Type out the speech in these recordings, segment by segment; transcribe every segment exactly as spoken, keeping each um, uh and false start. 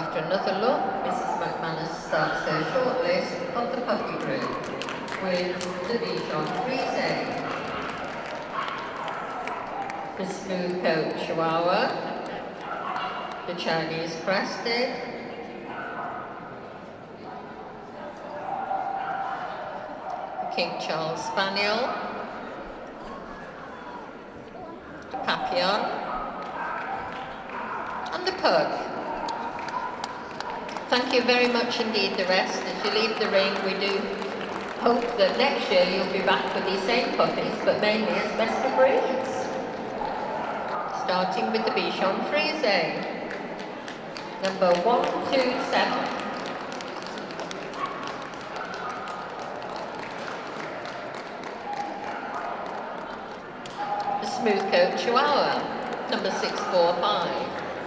After another look, Missus McManus starts her shortlist of the puppy group with the Bichon Frise, the Smoothcoated Chihuahua, the Chinese Crested, the King Charles Spaniel, the Papillon, and the Pug. Thank you very much indeed, the rest. As you leave the ring, we do hope that next year you'll be back with these same puppies, but mainly as best of breeds. Starting with the Bichon Frise, number one two seven. The Smoothcoated Chihuahua, number six four five.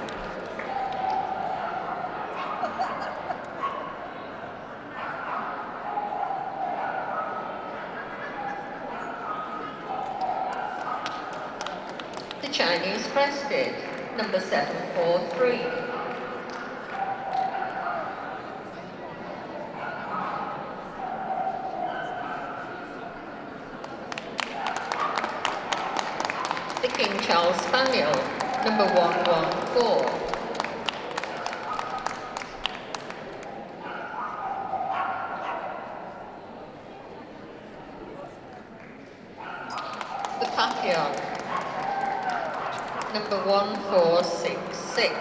The Chinese Crested, number seven four three. The King Charles Spaniel, number one one four. The Papillon, number one four six six.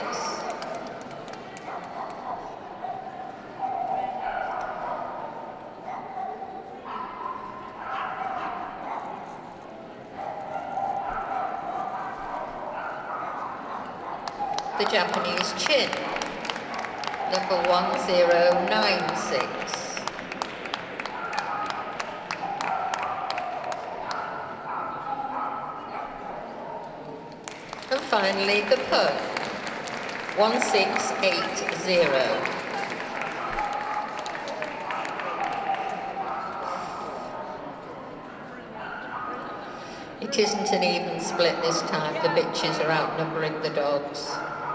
The Japanese Chin, number one zero nine six. And finally, the Pug, one six eight zero. It isn't an even split this time. The bitches are outnumbering the dogs.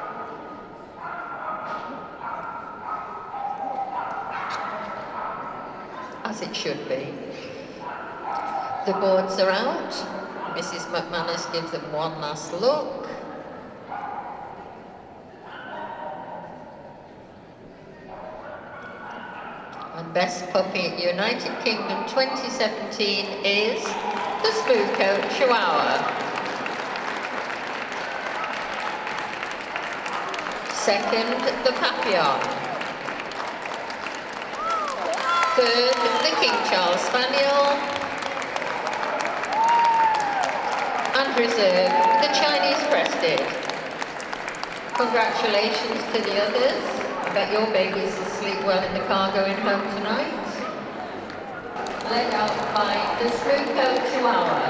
As it should be. The boards are out. Missus McManus gives them one last look. And best puppy United Kingdom twenty seventeen is the Smoothcoated Chihuahua. Second, the Papillon. Third, the King Charles Spaniel. And reserve, the Chinese Crested. Congratulations to the others. I bet your babies will sleep well in the car going home tonight. Led out by the Smoothcoated Chihuahua.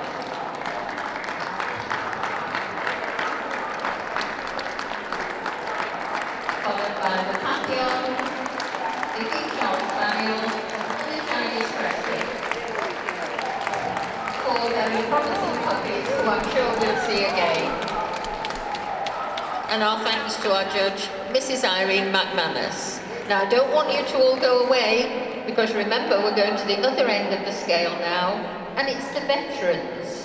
Followed by the Papillon, the King Charles Spaniel, and the Chinese Crested. Four very promising puppies who I'm sure we'll see again. And our thanks to our judge, Missus Irene McManus. Now, I don't want you to all go away, because remember, we're going to the other end of the scale now, and it's the veterans.